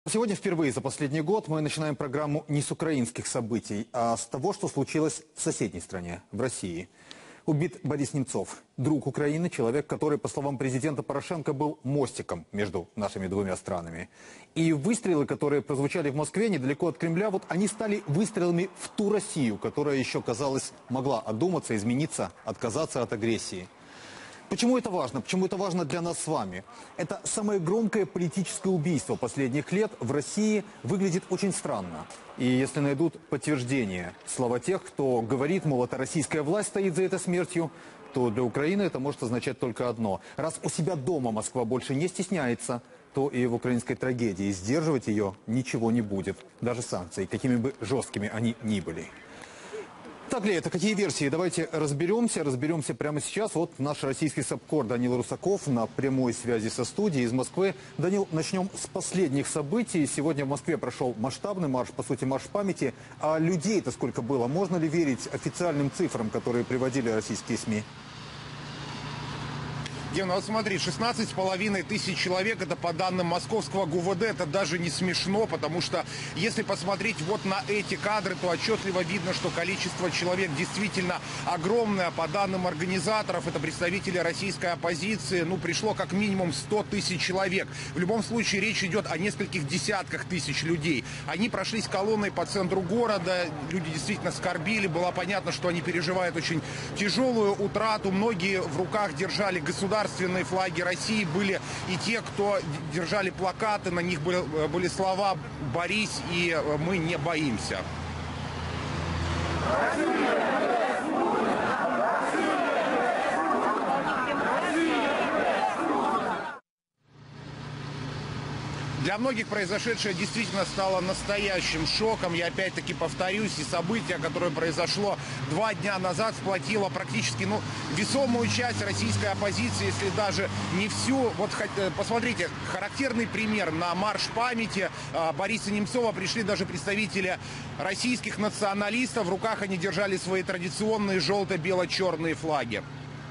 Сегодня впервые за последний год мы начинаем программу не с украинских событий, а с того, что случилось в соседней стране, в России. Убит Борис Немцов, друг Украины, человек, который, по словам президента Порошенко, был мостиком между нашими двумя странами. И выстрелы, которые прозвучали в Москве недалеко от Кремля, вот они стали выстрелами в ту Россию, которая еще, казалось, могла одуматься, измениться, отказаться от агрессии. Почему это важно? Почему это важно для нас с вами? Это самое громкое политическое убийство последних лет в России выглядит очень странно. И если найдут подтверждение слова тех, кто говорит, мол, это российская власть стоит за этой смертью, то для Украины это может означать только одно. Раз у себя дома Москва больше не стесняется, то и в украинской трагедии сдерживать ее ничего не будет. Даже санкции, какими бы жесткими они ни были. Так ли это? Какие версии? Давайте разберемся прямо сейчас. Вот наш российский САПКОР Данил Русаков на прямой связи со студией из Москвы. Данил, начнем с последних событий. Сегодня в Москве прошел масштабный марш, по сути марш памяти. А людей-то сколько было? Можно ли верить официальным цифрам, которые приводили российские СМИ? Гена, вот смотри, 16,5 тысяч человек, это по данным московского ГУВД, это даже не смешно, потому что если посмотреть вот на эти кадры, то отчетливо видно, что количество человек действительно огромное. По данным организаторов, это представители российской оппозиции, пришло как минимум 100 тысяч человек. В любом случае речь идет о нескольких десятках тысяч людей. Они прошлись колонной по центру города, люди действительно скорбили, было понятно, что они переживают очень тяжелую утрату. Многие в руках держали государственные флаги России, были и те, кто держали плакаты, на них были слова «Борись» и «Мы не боимся». Для многих произошедшее действительно стало настоящим шоком. Я опять-таки повторюсь, и событие, которое произошло 2 дня назад, сплотило практически весомую часть российской оппозиции, если даже не всю. Вот посмотрите, характерный пример. На марш памяти Бориса Немцова пришли даже представители российских националистов. В руках они держали свои традиционные желто-бело-черные флаги.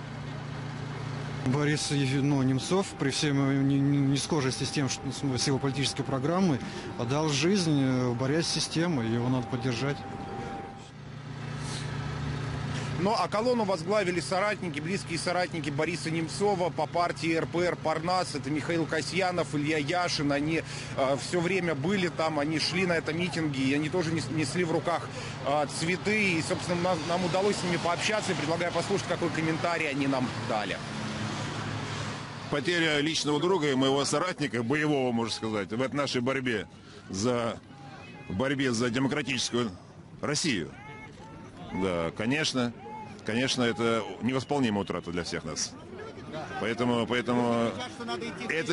Борис Немцов, при всей несхожести с его политической программой, отдал жизнь, борясь с системой, его надо поддержать. Ну а колонну возглавили соратники, близкие соратники Бориса Немцова по партии РПР «Парнас». Это Михаил Касьянов, Илья Яшин. Они все время были там, они шли на это митинги, и они тоже несли в руках цветы. И, собственно, нам удалось с ними пообщаться, и предлагаю послушать, какой комментарий они нам дали. Потеря личного друга и моего соратника, боевого, можно сказать, в этой нашей борьбе за демократическую Россию. Да, конечно, это невосполнимая утрата для всех нас. Поэтому это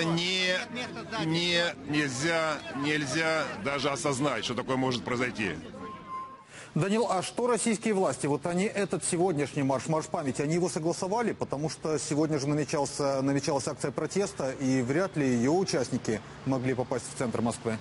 нельзя даже осознать, что такое может произойти. Данил, а что российские власти? Вот они этот сегодняшний марш памяти, они его согласовали? Потому что сегодня же намечалась акция протеста, и вряд ли ее участники могли попасть в центр Москвы.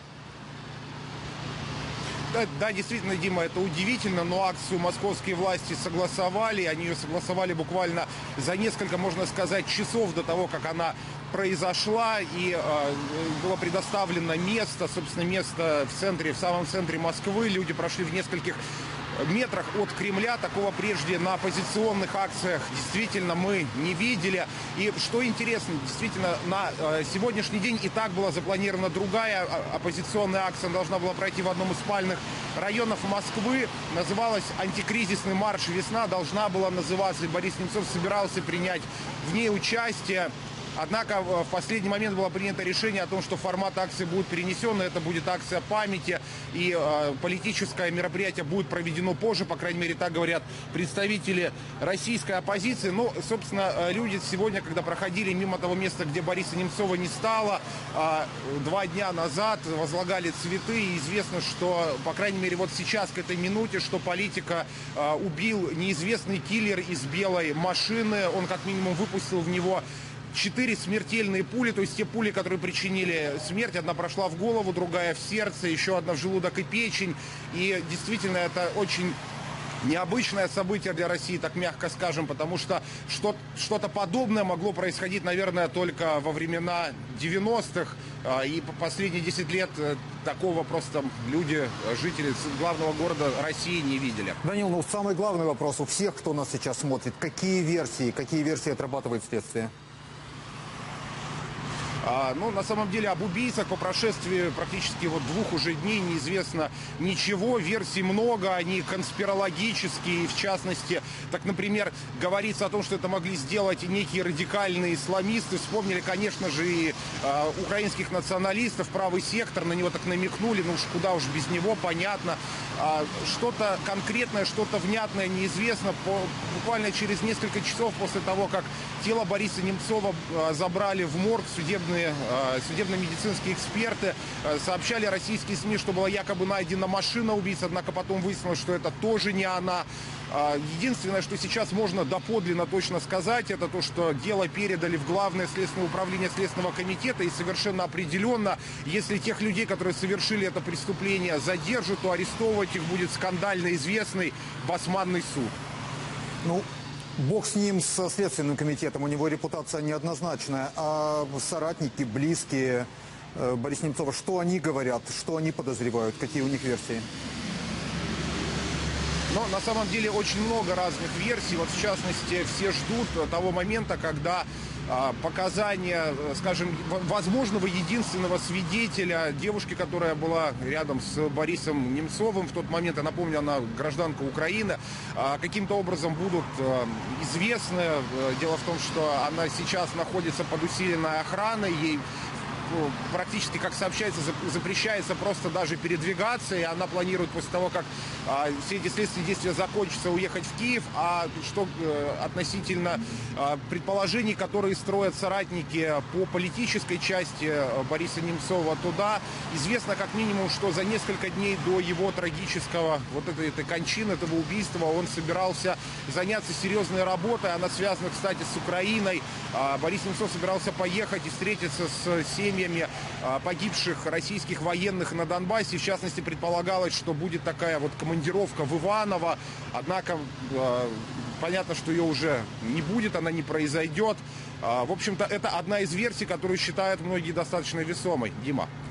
Да, действительно, Дима, это удивительно, но акцию московские власти согласовали. Они ее согласовали буквально за несколько, можно сказать, часов до того, как она произошла. И было предоставлено место, собственно, место в самом центре Москвы. Люди прошли в нескольких метрах от Кремля. Такого прежде на оппозиционных акциях действительно мы не видели. И что интересно, действительно, на сегодняшний день и так была запланирована другая оппозиционная акция. Она должна была пройти в одном из спальных районов Москвы. Называлась «Антикризисный марш «Весна». Должна была называться. И Борис Немцов собирался принять в ней участие. Однако в последний момент было принято решение о том, что формат акции будет перенесен. Это будет акция памяти, и политическое мероприятие будет проведено позже. По крайней мере, так говорят представители российской оппозиции. Но, собственно, люди сегодня, когда проходили мимо того места, где Бориса Немцова не стало, 2 дня назад возлагали цветы. И известно, что, по крайней мере, вот сейчас, к этой минуте, что политика убил неизвестный киллер из белой машины. Он, как минимум, выпустил в него 4 смертельные пули, то есть те пули, которые причинили смерть. Одна прошла в голову, другая в сердце, еще одна в желудок и печень. И действительно это очень необычное событие для России, так мягко скажем, потому что что-то подобное могло происходить, наверное, только во времена 90-х. И последние 10 лет такого просто люди, жители главного города России не видели. Данил, ну самый главный вопрос у всех, кто нас сейчас смотрит. Какие версии отрабатывает следствие? Ну, на самом деле, об убийцах по прошествии практически 2 уже дней неизвестно ничего. Версий много, они конспирологические. В частности, так, например, говорится о том, что это могли сделать некие радикальные исламисты. Вспомнили, конечно же, и украинских националистов, правый сектор, на него так намекнули. Ну уж куда уж без него, понятно. Что-то конкретное, что-то внятное неизвестно. Буквально через несколько часов после того, как тело Бориса Немцова забрали в морг, судебно-медицинские эксперты сообщали российские СМИ, что была якобы найдена машина убийц, однако потом выяснилось, что это тоже не она. Единственное, что сейчас можно доподлинно точно сказать, это то, что дело передали в Главное следственное управление Следственного комитета, и совершенно определенно, если тех людей, которые совершили это преступление, задержат, то арестовывать их будет скандально известный Басманный суд. Ну, бог с ним, со Следственным комитетом, у него репутация неоднозначная. А соратники, близкие Бориса Немцова, что они говорят, что они подозревают, какие у них версии? Но на самом деле очень много разных версий. Вот в частности, все ждут того момента, когда показания, скажем, возможного единственного свидетеля, девушки, которая была рядом с Борисом Немцовым в тот момент, я напомню, она гражданка Украины, каким-то образом будут известны. Дело в том, что она сейчас находится под усиленной охраной, ей практически, как сообщается, запрещается просто даже передвигаться, и она планирует после того, как все эти следственные действия закончатся, уехать в Киев. А что относительно предположений, которые строят соратники по политической части Бориса Немцова туда, известно как минимум, что за несколько дней до его трагического этой кончины, этого убийства, он собирался заняться серьезной работой. Она связана, кстати, с Украиной. Борис Немцов собирался поехать и встретиться с семьями погибших российских военных на Донбассе. В частности, предполагалось, что будет такая командировка в Иваново. Однако, понятно, что ее уже не будет, она не произойдет. В общем-то, это одна из версий, которую считают многие достаточно весомой. Дима.